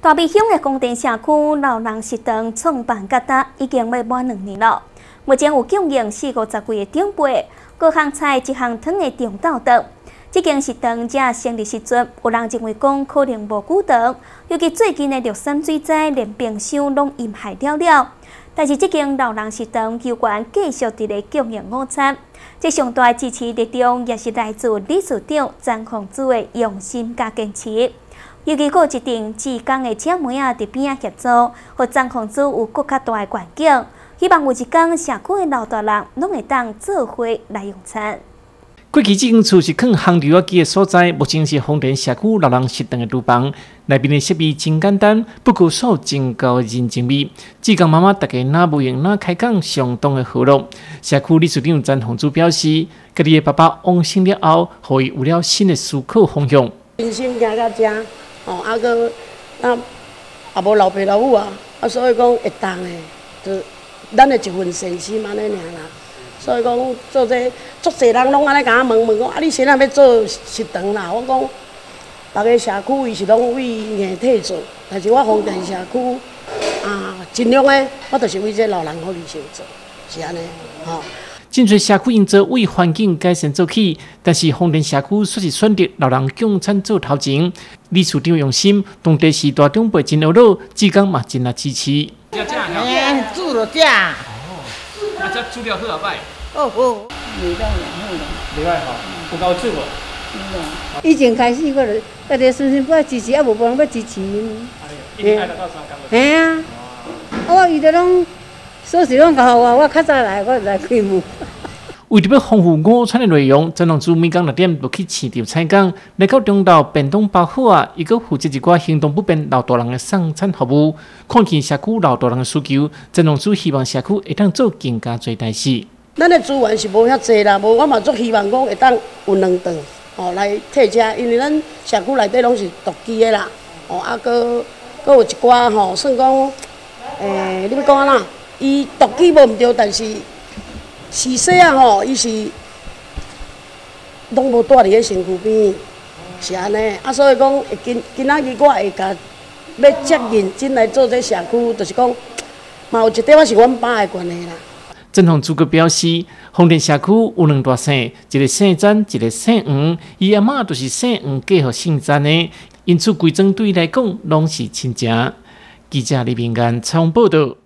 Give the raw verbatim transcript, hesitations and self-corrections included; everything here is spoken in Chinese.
大美乡的公田社区老人食堂创办到达已经要满两年了。目前有供应四五十几个长辈，各项菜一项汤的中昼顿。这间食堂才成立时阵，有人认为讲可能无久长，尤其最近的绿山水灾连冰箱拢淹害了了。但是这间老人食堂有关继续伫咧供应午餐，这上大支持力量也是来自理事长张宏祖的用心加坚持。尤其有一定志工的姐妹啊，伫边仔协助，和张宏祖有更较大的环境。希望有一天社区的老大人拢会当做伙来用餐。 过去这间厝是放烘豆仔机的所在，目前是丰田社区老人食堂的厨房。内面的设备真简单，不过受真高的人情味。志工妈妈大家哪无用哪开讲，相当的和乐。社区理事长张宏祖表示，家己的爸爸往生了后，互伊有了新的思考方向。 真心行到这，哦，啊个啊也无老爸老母啊，啊所以讲会当的，就咱的一份善心安尼尔啦。所以讲做这足侪人拢安尼甲我问问讲，啊你现在要做食堂啦？我讲别个社区伊是拢为硬体做，但是我丰田社区啊，尽量的我就是为这老人福利先做，是安尼，吼。 真侪社区因做为环境改善做起，但是丰田社区却是选择老人共餐做头前。理事长用心，当地时大长辈真热闹，志工嘛真来支持。 哎，煮了食。 哦，啊，这煮了好啊歹。 哦哦，味道良好啦。 厉害吼，有够煮无？ 以前开始我就家己顺顺要支持，啊无无人要支持。 一年爱到三工。 嘿啊，啊我伊都拢。所以拢教我，我较早来，我就来开幕。 为着要丰富午餐的内容，张龙珠每工六点就去市场采购，来到中昼便当包好啊，伊阁负责一寡行动不便老大人的送餐服务。看见社区老大人的需求，张龙珠希望社区会当做更加多代志。 咱的资源是无遐济啦，无我嘛足希望讲会当有两顿哦来替遮，因为咱社区内底拢是独居的啦，哦啊阁阁有一寡吼，算讲诶，你要讲安怎？伊独居无毋对，但是是细啊吼，伊是拢无住伫咧身躯边，是安尼。啊，所以讲会今今仔日我会甲要接认真来做这社区，就是讲嘛有一点仔是阮爸的关系啦。 郑宏祖阁表示，丰田社区有两大姓，一个姓詹，一个姓黄，伊阿嬷就是姓黄嫁予姓詹的，因此规庄对伊来讲拢是亲情。记者李明安采访报道。